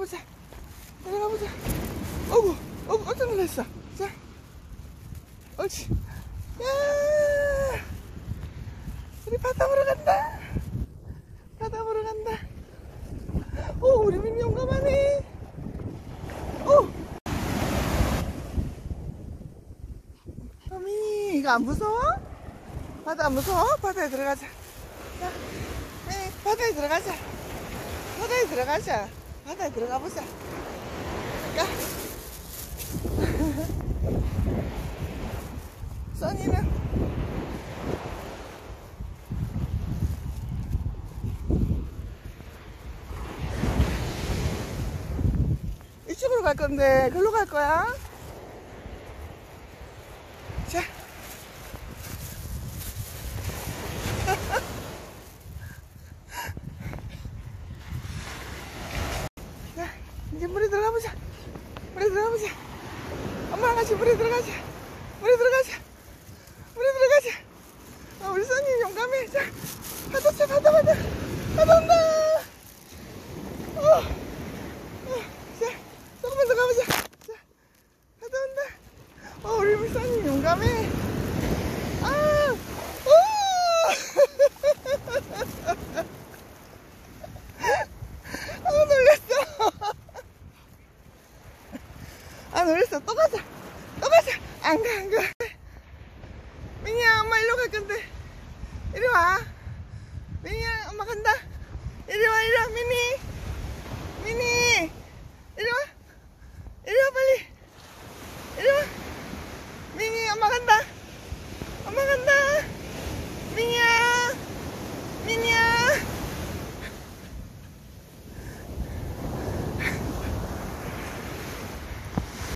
보자. 내려가 보자. 어구, 깜짝 놀랐어. 자, 옳지. 야, 우리 바다 보러 간다. 바다 보러 간다. 오, 우리 민이 용감하네. 오, 민이 이거 안 무서워? 바다 안 무서워? 바다에 들어가자. 자, 민이 바다에 들어가자. 바다에 들어가자. 바다에 들어가 보자. 야. 써니는 이쪽으로 갈 건데 글로 갈 거야. 자. 자, 이제 물에 들어가 보자. 물에 들어가 보자. 엄마랑 같이 물에 들어가자. 물에 들어가자. 물에 들어가자. 아, 우리 써니 용감해. 자, 바다 쳐, 바다 온다. 자, 조금만 더 가보자. 자, 바다 온다. 우리 써니 용감해. 아, 놀랬어. 놀랬어. 또 가자. 안 가. 민이야, 엄마 일로 갈 건데. 이리 와. 민이야, 엄마 간다. 이리 와, 미니. 이리 와. 빨리. 이리 와. 민이, 엄마 간다.